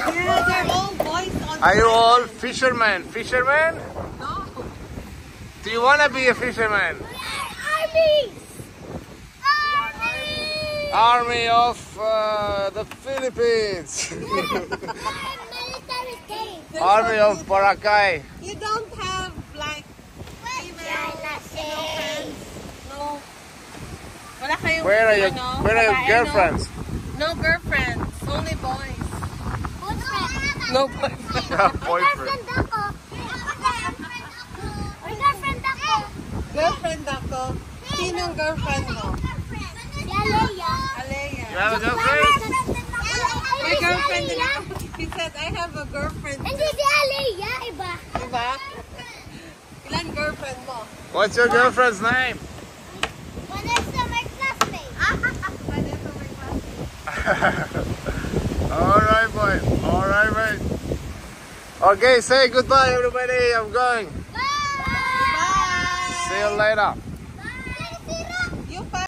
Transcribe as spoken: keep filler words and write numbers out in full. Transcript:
Yeah, they're all boys on Are you all fishermen? Fishermen? No. Do you want to be a fisherman? Army! Army! Army of uh, the Philippines. Military game. Army of Boracay. You don't have like female no friends? No. Wala kayong Where are your ano, Where are your babae, girlfriends? No, no girlfriends. Only boys. Boyfriend. No boyfriends. Boyfriend. Girlfriend ako. May girlfriend ako. Girlfriend ako. Sinong girlfriend mo? Si Alea. Alea. You have a girlfriend? May girlfriend din ako. He said, I have a girlfriend. Hindi si Alea, iba. Diba? Ilan girlfriend mo? What's your girlfriend's name? Vanessa, my classmate. Vanessa, my classmate. All right, boy. All right, mate. Okay, say goodbye, everybody. I'm going. Bye. Bye! See you later.